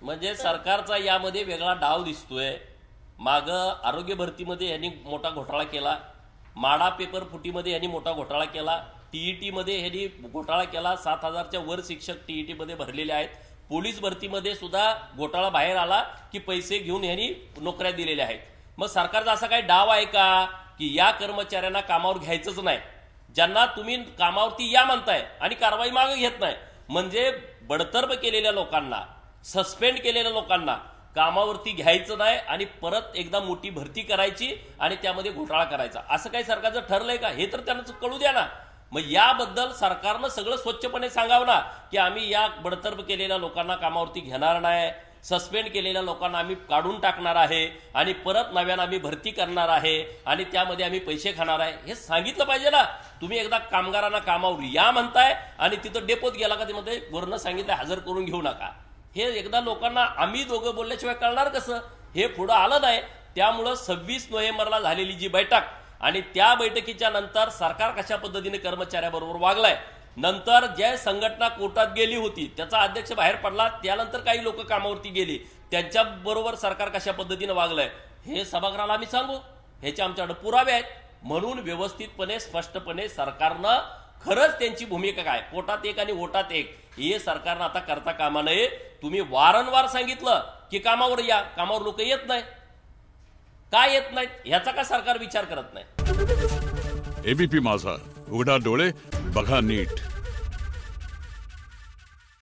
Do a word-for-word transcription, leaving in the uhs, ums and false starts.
म्हणजे सरकारचा यामध्ये वेगळा डाव दिसतोय। माग आरोग्य भरतीमध्ये यांनी मोठा घोटाळा केला, माडा पेपर फुटीमध्ये यांनी मोठा घोटाळा केला, टीईटी मध्ये यांनी घोटाळा केला, सात हजारच्या वर शिक्षक टीईटी मध्ये भरलेले आहेत। पोलीस भरतीमध्ये सुद्धा घोटाळा बाहेर आला की पैसे घेऊन यांनी नोकऱ्या दिलेल्या आहेत। मग सरकारचा असा काही डाव आहे का की या कर्मचाऱ्यांना कामावर घ्यायचंच नाही, ज्यांना तुम्ही कामावरती या म्हणताय आणि कारवाई मागे घेत नाही? म्हणजे बडतर्फ केलेल्या लोकांना, सस्पेंड केलेल्या लोकांना कामावरती घ्यायचं नाही आणि परत एकदा मोठी भरती करायची आणि त्यामध्ये घोटाळा करायचा, असं काही सरकारचं ठरलंय का? हे तर त्यांना कळू द्या ना। मग याबद्दल सरकारनं सगळं स्वच्छपणे सांगावं ना की आम्ही या बडतर्फ केलेल्या लोकांना कामावरती घेणार नाही, सस्पेंड केलेल्या लोकांना आम्ही काढून टाकणार आहे आणि परत नव्यानं आम्ही भरती करणार आहे आणि त्यामध्ये आम्ही पैसे खाणार आहे, हे सांगितलं पाहिजे ना। तुम्ही एकदा कामगारांना कामावर या म्हणताय आणि तिथं डेपोत गेला का ते वरनं सांगितलं हजर करून घेऊ नका, हे एकदा लोकांना आम्ही दोघं बोलल्याशिवाय कळणार कसं? हे पुढं आलं नाही। त्यामुळं सव्वीस नोव्हेंबरला झालेली जी बैठक आणि त्या बैठकीच्या नंतर सरकार कशा पद्धतीने कर्मचाऱ्याबरोबर वागलाय, नंतर ज्या संघटना कोर्टात गेली होती त्याचा अध्यक्ष बाहेर पडला, त्यानंतर काही लोक कामावरती गेली, त्यांच्या बरोबर सरकार कशा पद्धतीने वागलंय हे सभागृहाला आम्ही सांगू, ह्याचे आमच्याकडे पुरावे आहेत। म्हणून व्यवस्थितपणे स्पष्टपणे सरकारनं खरंच त्यांची भूमिका काय, पोटात एक आणि ओटात एक, हे सरकारनं आता करता कामा नये। तुम्ही वारंवार सांगितलं की कामावर या, कामावर लोक येत नाही, काय येत नाहीत ह्याचा का सरकार विचार करत नाही? एबीपी माझा, उघडा डोळे बघा नीट।